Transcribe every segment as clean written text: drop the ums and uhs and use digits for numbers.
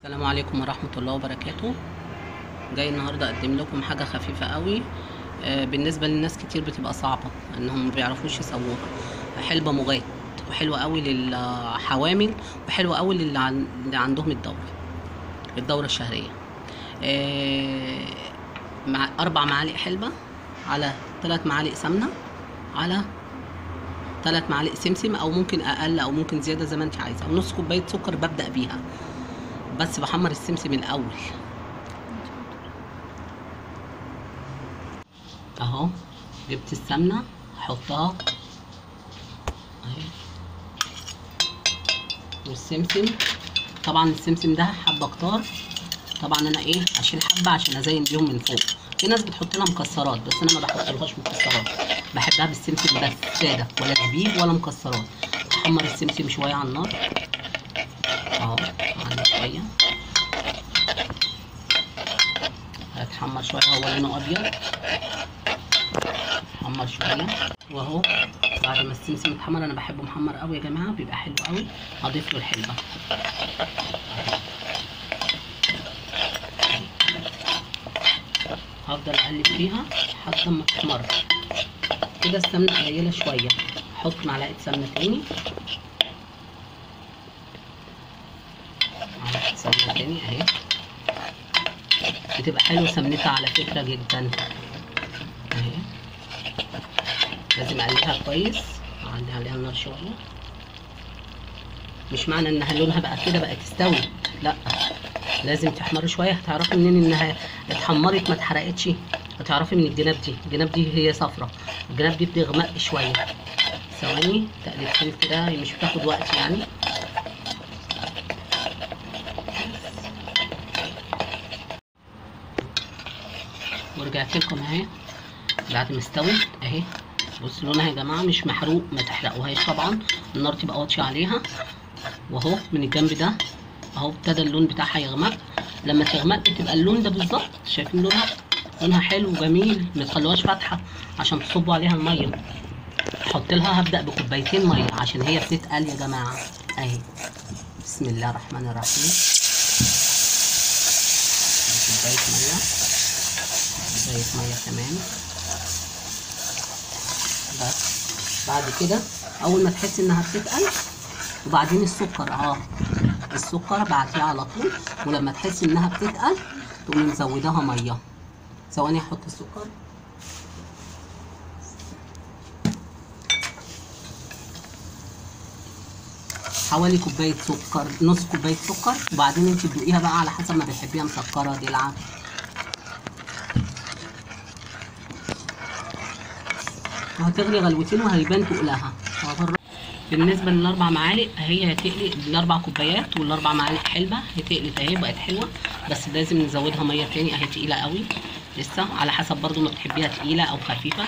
السلام عليكم ورحمة الله وبركاته. جاي النهاردة اقدم لكم حاجة خفيفة قوي. بالنسبة للناس كتير بتبقى صعبة انهم ما بيعرفوش يسووها. حلبة مغات وحلوة قوي للحوامل وحلوة قوي اللي عندهم الدورة الشهرية. مع 4 معالق حلبة على 3 معالق سمنة على 3 معالق سمسم، او ممكن اقل او ممكن زيادة زي ما انت عايزة، ونص كوباية سكر ببدأ بيها، بس بحمر السمسم الاول اهو. جبت السمنه احطها اهي، والسمسم طبعا السمسم ده حبه كتار، طبعا انا اشيل حبه عشان ازين بيهم من فوق. في ناس بتحط لها مكسرات بس انا ما بحطلهاش مكسرات، بحبها بالسمسم بس ساده، ولا زبيب ولا مكسرات. احمر السمسم شويه على النار اهو، على شويه هيتحمر شويه، هو لونه ابيض، حمر شويه واهو. بعد ما السمسم اتحمر، انا بحبه محمر قوي يا جماعه، بيبقى حلو قوي. هضيف له الحلبه، هفضل اقلب فيها لحد ما تحمر. كده السمنه قليله شويه، احط معلقه سمنه تاني، معلقه سمنه تاني اهي. بتبقى حلوه سمنتها على فكره جدا اهي. لازم اقلبها كويس، اعلي عليها النار شويه. مش معنى انها لونها بقى كده بقت استوت، لا، لازم تحمر شويه. هتعرفي منين انها اتحمرت ما اتحرقتش؟ هتعرفي من الجناب دي هي صفرة، الجناب دي بتغمق شويه. ثواني تقلبتين كده، مش بتاخد وقت يعني. ورجعت لكم اهي بعد ما استوت اهي. بصوا لونها يا جماعه مش محروق، ما تحرقوهاش طبعا، النار تبقى واطيه عليها. واهو من الجنب ده اهو ابتدى اللون بتاعها يغمق. لما تغمق تبقى اللون ده بالظبط. شايفين لونها حلو وجميل. ما تخلوهاش فاتحه عشان تصبوا عليها الميه. احط لها، هبدا بكوبايتين ميه عشان هي بتتقل يا جماعه اهي. بسم الله الرحمن الرحيم. كوبايه ميه، كوبايه ميه كمان. بس بعد كده اول ما تحسي انها بتتقل، وبعدين السكر السكر بعديها على طول. ولما تحسي انها بتتقل تقومي مزوداها ميه. ثواني احط السكر. حوالي كوبايه سكر، نص كوبايه سكر، وبعدين انت تدوقيها بقى على حسب ما بتحبيها، مسكره دلعه. وهتغلي غلوتين وهيبان تقلها. بالنسبه لل4 معالق هي هتقلي، ال4 كوبايات وال4 معالق حلبه هتقلت اهي، بقت حلوه. بس لازم نزودها ميه تاني اهي، تقيله قوي لسه، على حسب برضو ما بتحبيها تقيله او خفيفه.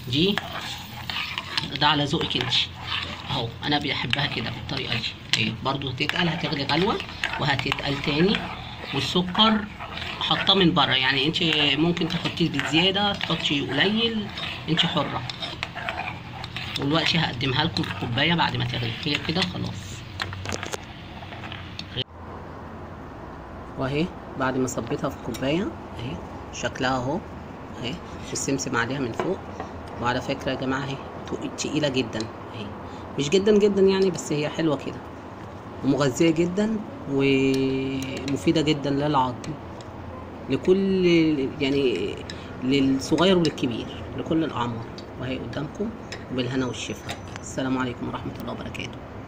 ده على ذوقك انت اهو. انا بحبها كده بالطريقه دي اهي. برضو هتتقل، هتغلي غلوه وهتتقل تاني. والسكر حاطاه من بره، يعني انت ممكن تحطيه بزياده تحطي قليل، انت حره. ودلوقتي هقدمها لكم في كوبايه بعد ما تغلي. هي كده خلاص. واهي بعد ما صبيتها في كوبايه اهي، شكلها اهو اهي، والسمسم عليها من فوق. وعلى فكره يا جماعه اهي تقيله جدا اهي، مش جدا جدا يعني، بس هي حلوه كده ومغذيه جدا ومفيده جدا للعظم، لكل يعني للصغير وللكبير، لكل الاعمار. وهي قدامكم، وبالهنا والشفا. السلام عليكم ورحمه الله وبركاته.